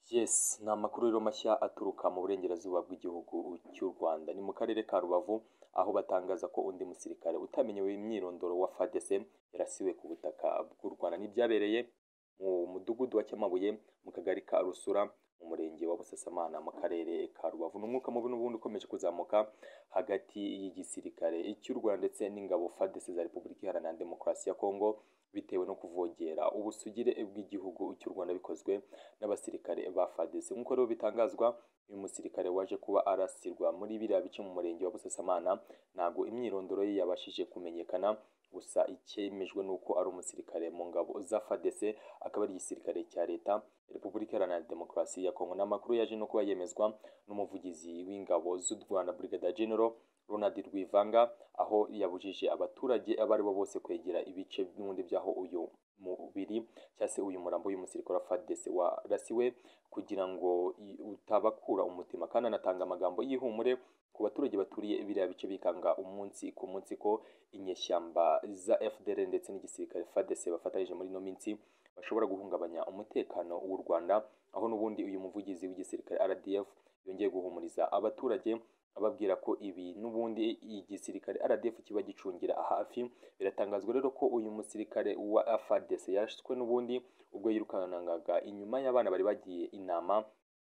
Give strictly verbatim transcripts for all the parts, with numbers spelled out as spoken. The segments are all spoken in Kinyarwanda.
Yes, ni amakuru rero mashya aturuka mu burengerazuba bw'igihugu cy'u Rwanda. Ni mu karere ka Rubavu aho batangaza ko undi musirikare utamenyewe imyirondoro wa F A R D C yarasiwe ku butaka bw'u Rwanda. N'ibyabereye mu mudugudu wa Cyamabuye mu kagari ka Rusura mu murenge wa Busasamana mu karere ka Rubavu. N'umwuka mubi n'ubundi ukomeje kuzamuka hagati y'igisirikare cy'u Rwanda ndetse n'ingabo F A R D C za Repubulika Iharanira Demokarasi ya Kongo bitewe no kuvogera ubusugire bw'igihugu cy'u Rwanda bikozwe n'abasirikare ba F A R D C. Nk'uko rero bitangazwa, uyu musirikare waje kuba arasirwa muri biriya bice mu murenge wa Busasamana ntabwo imyirondoro ye yabashije kumenyekana, gusa icyemejwe ni uko ari umusirikare mu ngabo za F A R D C, akaba ari igisirikare cya leta Repubulika Iharanira Demokarasi ya Kongo. N'amakuru yaje no kuba yemezwa n'umuvugizi w'ingabo z'u Rwanda Brigadier General Ronald Rwivanga, aho yabujije abaturage abo ari bo bose kwegera ibice n'ubundi byaho uyu mubiri cyangwa se uyu murambo w'umusirikare wa F A R D C warasiwe kugira ngo utabakura umutima, kandi anatanga amagambo y'ihumure ku baturage baturiye biriya bice bikanga umunsi ku munsi ko inyeshyamba za F D L R ndetse n'igisirikare F A R D C bafatanyije muri ino minsi bashobora guhungabanya umutekano w'u Rwanda, aho n'ubundi uyu muvugizi w'igisirikare R D F yongeye guhumuriza abaturage ababwira ko ibi n'ubundi igisirikare R D F kiba gicungira hafi. Biratangazwa rero ko uyu musirikare wa F A R D C yashwe n'ubundi ubwo yirukananaga inyuma y'abana bari bagiye inama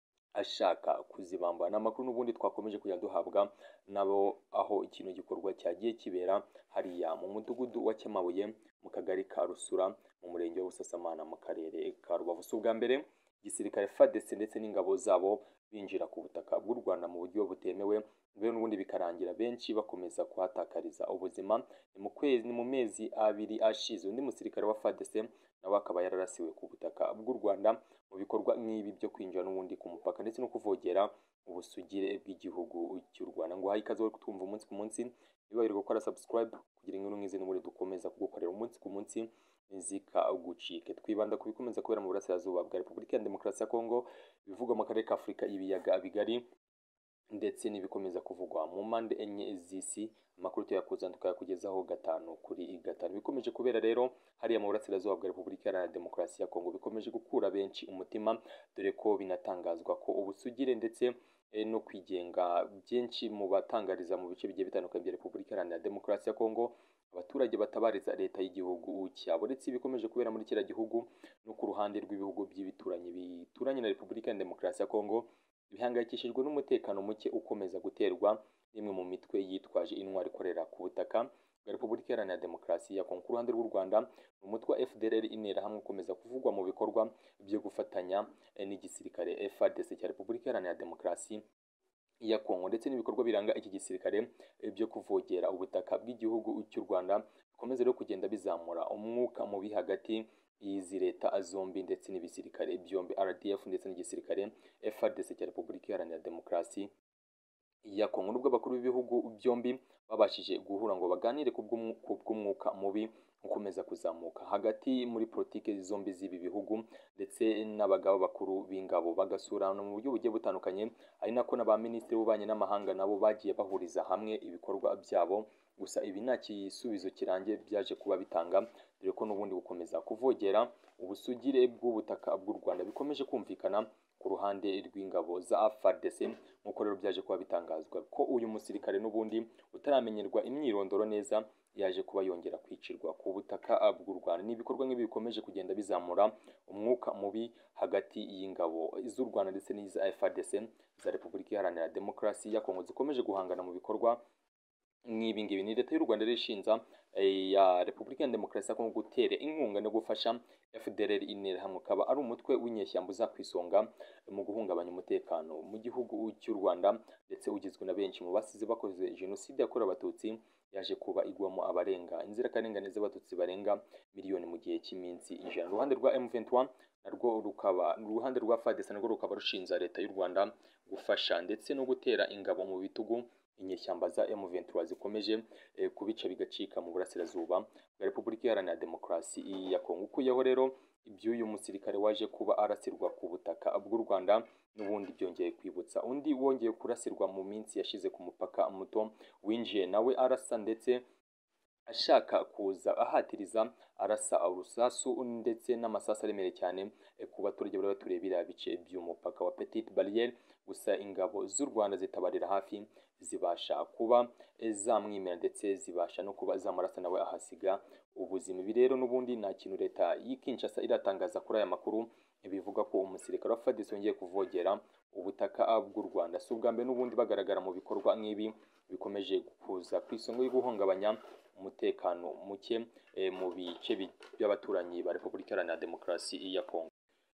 ashaka kuzibamba. N'amakuru n'ubundi twakomeje kujya duhabwa nabo, aho ikintu gikorwa cyagiye kibera hariya mu mudugudu wa Cyamabuye mu kagari ka Rusura mu murenge wa Busasamana mu karere ka Rubavu. Si ubwa mbere igisirikare F A R D C ndetse n'ingabo zabo binjira ku butaka bw'u Rwanda mu buryo butemewe, rero n'ubundi bikarangira benshi bakomeza kuhatakariza ubuzima. Ni mu kwezi ni mu mezi abiri ashize undi musirikare wa F A R D C nawe akaba yararasiwe ku butaka bw'u Rwanda mu bikorwa nk'ibi byo kwinjira n'ubundi ku mupaka ndetse no kuvogera ubusugire bw'igihugu cy'u Rwanda. Ngo haye ikaze twumva umunsi ku munsi, ntibibagirwe gukora subscribe kugira inkuru nk'izi n'ubundi dukomeza kugukorera umunsi ku munsi zikagucike. Twibanda ku bikomeza kubera mu burasirazuba bwa Repubulika ya Demokarasi ya Kongo, bivugwa mu karere ka Afurika ibiyaga bigari ndetse n'ibikomeza kuvugwa mu mpande enye z'isi. Amakuru tuyakuzana tukayakugezaho gatanu kuri gatanu. Bikomeje kubera rero hariya mu burasirazuba bwa Repubulika Iharanira Demokarasi ya Kongo bikomeje gukura benshi umutima, dore ko binatangazwa ko ubusugire ndetse no kwigenga byinshi mu batangariza mu bice bigiye bitandukanye bya Repubulika Iharanira Demokarasi ya Kongo abaturage batabariza leta y'igihugu cyabo. Uretse ibikomeje kubera muri kiriya gihugu no ku ruhande rw'ibihugu by'ibituranyi bituranye na Repubulika ya Demokarasi ya Kongo, bihangayikishijwe n'umutekano muke ukomeza guterwa n'imwe mu mitwe yitwaje intwaro ikorera ku butaka bwa Repubulika Iharanira Demokarasi ya Kongo. Ku ruhande rw'u Rwanda umutwe wa F D L R interahamwe ukomeza kuvugwa mu bikorwa byo gufatanya n'igisirikare F A R D C cya Repubulika Iharanira Demokarasi ya Kongo, ndetse n'ibikorwa biranga iki gisirikare byo kuvogera ubutaka bw'igihugu cy'u Rwanda bikomeza rero kugenda bizamura umwuka mubi hagati y'izi leta zombi ndetse n'ibisirikare byombi R D F ndetse n'igisirikare F A R D C cya Repubulika Iharanira Demokarasi ya Kongo. Nubwo abakuru b'ibihugu byombi babashije guhura ngo baganire ku bw'umwuka mubi ukomeza kuzamuka hagati muri politiki zombi z'ibi bihugu ndetse n'abagabo bakuru b'ingabo bagasurana mu buryo bugiye butandukanye, ari nako na ba minisitiri b'ububanyi n'amahanga nabo bagiye bahuriza hamwe ibikorwa byabo. Gusa ibi nta gisubizo kirangiye byaje kuba bitanga, dore ko n'ubundi gukomeza kuvogera ubusugire bw'ubutaka bw'u Rwanda bikomeje kumvikana ku ruhande rw'ingabo za F A R D C. Nk'uko rero byaje kuba bitangazwa ko uyu musirikare n'ubundi utaramenyerwa imyirondoro neza yaje kuba yongera kwicirwa ku butaka bw'u Rwanda. N'ibikorwa nk'ibi bikomeje kugenda bizamura umwuka mubi hagati y'ingabo z'u Rwanda ndetse n'iza F A R D C za Repubulika Iharanira Demokarasi ya Kongo zikomeje guhangana mu bikorwa nk'ibi ngibi. Ni leta y'u Rwanda rishinja ya Repubulika ya Demokarasi ya Kongo gutera inkunga no gufasha F D L R interahamwe, ukaba ari umutwe w'inyeshyamba uza ku isonga mu guhungabanya umutekano mu gihugu cy'u Rwanda, ndetse ugizwe na benshi mu basize bakoze jenoside yakorewe abatutsi yaje kuba igwamo abarenga inzirakarengane z'abatutsi barenga miliyoni mu gihe cy'iminsi ijana. Uruhande rwa M vingt-trois narwo rukaba uruhande rwa F A R D C narwo rukaba rushinja leta y'u Rwanda gufasha ndetse no gutera ingabo mu bitugu inyeshyamba za M vingt-trois zikomeje eh, kubica bigacika mu burasirazuba bwa Repubulika Iharanira Demokarasi ya Kongo. Ukuyeho rero iby'uyu musirikare waje kuba arasirwa ku butaka bw'u Rwanda, n'ubundi byongeye kwibutsa undi wongeye kurasirwa mu minsi yashize ku mupaka muto winjiye nawe arasa ndetse ashaka kuza ahatiriza arasa urusasu ndetse n'amasasu aremereye cyane ku baturage bari baturiye biriya bice by'umupaka wa Petite Barriere. Gusa ingabo z'u Rwanda zitabarira hafi zibasha kuba zamwimera ndetse zibasha no kuba zamurasa nawe ahasiga ubuzima. Ibi rero n'ubundi nta kintu leta y'i Kinshasa iratangaza kuri aya makuru bivuga ko umusirikare wa F A R D C yongeye kuvogera ubutaka bw'u Rwanda. Si ubwa mbere n'ubundi bagaragara mu bikorwa nk'ibi bikomeje kuza ku isonga yo guhungabanya umutekano muke e, mu bice by'abaturanyi ba Repubulika Iharanira Demokarasi ya Kongo.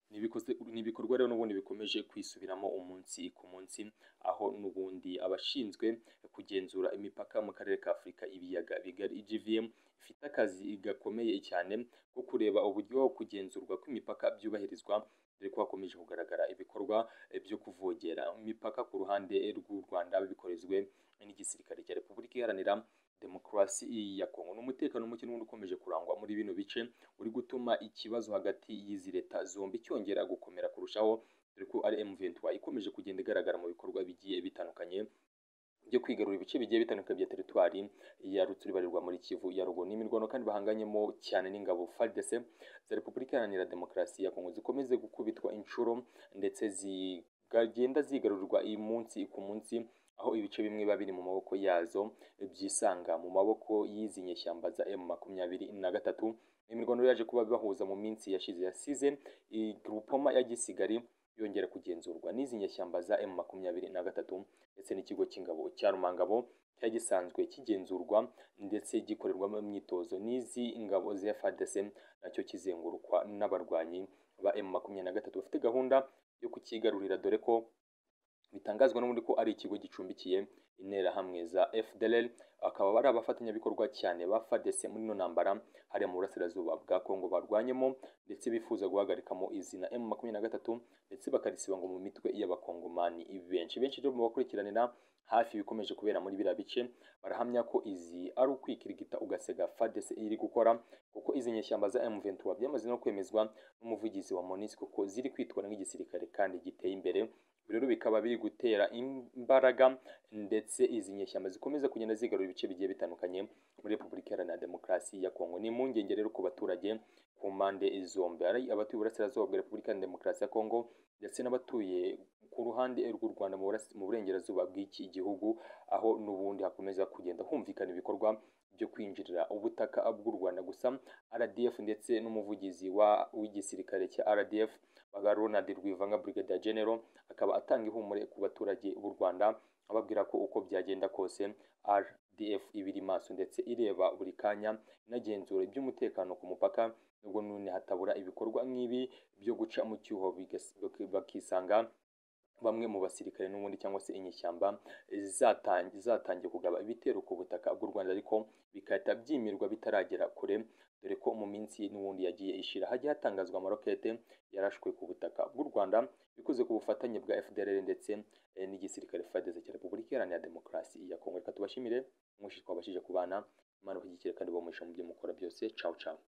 Ni ibikorwa rero n'ubundi bikomeje kwisubiramo umunsi ku munsi, aho n'ubundi abashinzwe kugenzura imipaka mu karere ka Afurika ibiyaga bigari I G V M ifite akazi gakomeye cyane ko kureba uburyo kugenzurwa kw'imipaka byubahirizwa, dore ko hakomeje kugaragara ibikorwa byo kuvogera imipaka ku ruhande rw'u Rwanda bikorezwe n'igisirikare cya Repubulika Iharanira Demokarasi ya Kongo. N'umutekano muke n'ubundi ukomeje kurangwa muri bino bice uri gutuma ikibazo hagati y'izi leta zombi cyongera gukomera kurushaho, dore ko ari M vingt-trois ikomeje kugenda igaragara mu bikorwa bigiye bitandukanye byo kwigarura ibice bigiye bitandukanye bya teritwari ya Rutshuru ibarirwa muri Kivu ya ruguru. N'imirwano kandi bahanganyemo cyane n'ingabo F A R D C za Repubulika Iharanira Demokarasi ya Kongo zikomeze gukubitwa inshuro ndetse zigagenda zigarurirwa iyi munsi ku munsi, aho ibice bimwe biba biri mu maboko yazo byisanga mu maboko y'izi nyeshyamba za M makumyabiri na gatatu. Imirwano yaje kuba bibahuza mu minsi yashize yasize groupement ya Gisigari yongera kugenzurwa n'izi nyeshyamba za M makumyabiri na gatatu ndetse n'ikigo cy'ingabo cya Rumangabo cyari gisanzwe kigenzurwa ndetse gikorerwamo imyitozo n'izi ingabo za F A R D C, nacyo kizengurukwa n'abarwanyi ba M makumyabiri na gatatu bafite gahunda yo kukigarurira, dore ko bitangazwa n'ubundi ko ari ikigo gicumbikiye interahamwe za F D L R, akaba bari abafatanyabikorwa cyane ba F A R D C muri no ntambara hariya mu burasirazuba bwa Kongo barwanyemo ndetse bifuza guhagarikamo izina M makumyabiri na gatatu ndetse bakarisiba ngo mu mitwe y'abakongomani. Benshi benshi ryo mu bakurikiranira hafi bikomeje kubera muri biriya bice barahamya ko izi ari ukwikirigita ugasega F A R D C iri gukora, kuko izi nyeshyamba za M vingt-trois byamaze no kwemezwa n'umuvugizi wa MONUSCO ko ziri kwitwara nk'igisirikare kandi giteye imbere. Rero bikaba biri gutera imbaraga ndetse izi nyeshyamba zikomeza kugenda zigarura ibice bigiye bitandukanye muri Repubulika Iharanira Demokarasi ya Kongo. Ni impungenge rero ku baturage ku mpande zombi, ari abatuye uburasirazuba bwa Repubulika Iharanira Demokarasi ya Kongo ndetse n'abatuye ku ruhande rw'u Rwanda mu burengerazuba bw'iki gihugu, aho n'ubundi hakomeza kugenda humvikana ibikorwa byo kwinjirira ubutaka bw'u Rwanda. Gusa R D F ndetse n'umuvugizi wa w'igisirikare cya R D F baga Ronald Rwivanga Brigadier General akaba atanga ihumure ku baturage b'u Rwanda ababwira ko uko byagenda kose R D F ibiri maso ndetse ireba buri kanya inagenzura iby'umutekano ku mupaka, nubwo none hatabura ibikorwa nk'ibi byo guca mu cyuho bakisanga bamwe mu basirikare n'ubundi cyangwa se inyeshyamba zatangiye kugaba ibitero ku butaka bw'u Rwanda, ariko bikahita byimirwa bitaragera kure, dore ko mu minsi n'ubundi yagiye ishira hagiye hatangazwa amarokete yarashwe ku butaka bw'u Rwanda bikoze ku bufatanye bwa F D L R ndetse n'igisirikare F A R D C cya Repubulika Iharanira Demokarasi ya Kongo. Reka tubashimire mwishi twabashije kubana, Imana ibashyigikire kandi bamuhisha mu byo mukora byose. Ciao ciao.